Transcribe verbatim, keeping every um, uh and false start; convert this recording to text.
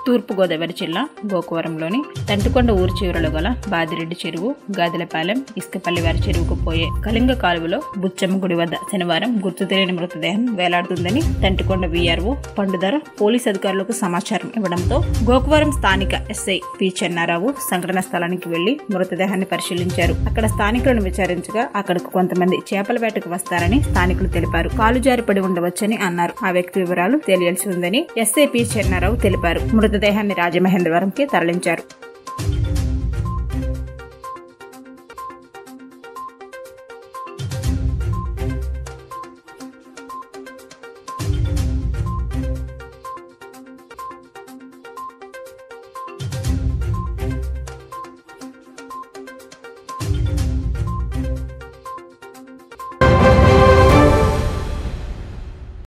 తూర్పుగోదావరి జిల్లా గోకవరంలోని తంటుకొండ ఊరు చివరలో గల బాదిరెడ్డి చెరువు, గాదిలపాలెం, ఇసుకపల్లి వారి చెరువుకు పోయే కళింగ కాలువలో బుచ్చమ్మ గుడి వద్ద శనివారం గుర్తు తెలియని మృతదేహం వేలాడుతుందని తంటుకొండ వీఆర్ఓ పండుధర పోలీస్ అధికారులకు సమాచారం ఇవ్వడంతో గోకవరం స్థానిక ఎస్ఐ పి చెన్నారావు సంఘటన స్థలానికి వెళ్లి మృతదేహాన్ని పరిశీలించారు. అక్కడ స్థానికులను విచారించగా అక్కడకు కొంతమంది చేపల వేటకు వస్తారని స్థానికులు తెలిపారు. కాలు జారి పడి ఉండవచ్చని అన్నారు. ఆ వ్యక్తి వివరాలు తెలియాల్సి ఉందని ఎస్ఐ పి చెన్నారావు తెలిపారు. మృతదేహాన్ని రాజమహేంద్రవరంకి తరలించారు.